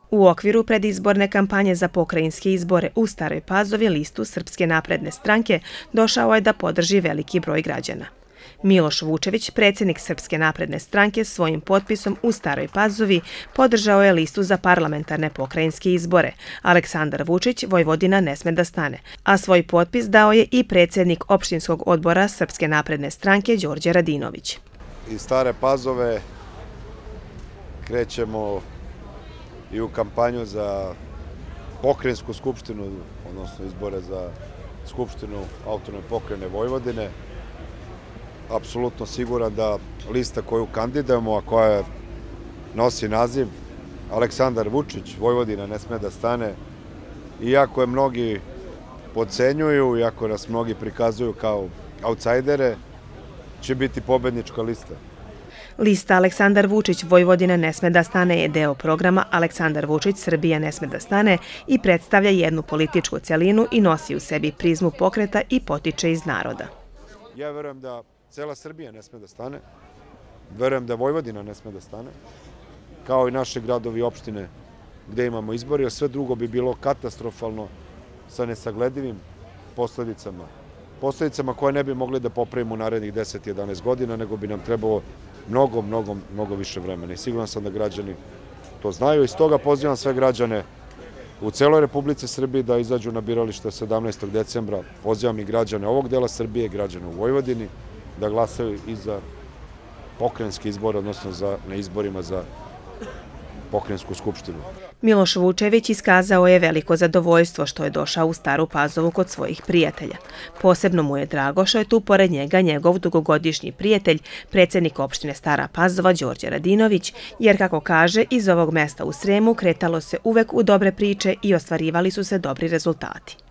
U okviru predizborne kampanje za pokrajinske izbore u Staroj Pazovi listu Srpske napredne stranke došao je da podrži veliki broj građana. Miloš Vučević, predsjednik Srpske napredne stranke, svojim potpisom u Staroj Pazovi podržao je listu za parlamentarne pokrajinske izbore. Aleksandar Vučić, Vojvodina ne sme da stane, a svoj potpis dao je i predsjednik opštinskog odbora Srpske napredne stranke Đorđe Radinović. Iz Stare Pazove krećemo i u kampanju za pokrajinsku skupštinu, odnosno izbore za skupštinu autonomne pokrajine Vojvodine. Apsolutno siguran da lista koju kandidujemo, a koja nosi naziv Aleksandar Vučić, Vojvodina ne sme da stane, iako je mnogi podcenjuju, iako nas mnogi prikazuju kao autsajdere, će biti pobednička lista. Lista Aleksandar Vučić Vojvodina ne sme da stane je deo programa Aleksandar Vučić Srbija ne sme da stane i predstavlja jednu političku celinu i nosi u sebi prizmu pokreta i potiče iz naroda. Ja verujem da cela Srbija ne sme da stane, verujem da Vojvodina ne sme da stane, kao i naše gradovi i opštine gde imamo izbori, a sve drugo bi bilo katastrofalno sa nesagledivim posledicama. Posledicama koje ne bi mogli da popravimo u narednih 10-11 godina, nego bi nam trebalo mnogo više vremena. I siguran sam da građani to znaju i stoga pozivam sve građane u celoj Republici Srbiji da izađu na biralište 17. decembra. Pozivam i građane ovog dela Srbije, građane u Vojvodini, da glasaju i za pokrajinske izbore, odnosno na izborima za pokrajinsku skupštinu. Miloš Vučević iskazao je veliko zadovoljstvo što je došao u Staru Pazovu kod svojih prijatelja. Posebno mu je drago što je tu pored njega njegov dugogodišnji prijatelj, predsjednik opštine Stara Pazova Đorđe Radinović, jer kako kaže, iz ovog mesta u Sremu kretalo se uvek u dobre priče i ostvarivali su se dobri rezultati.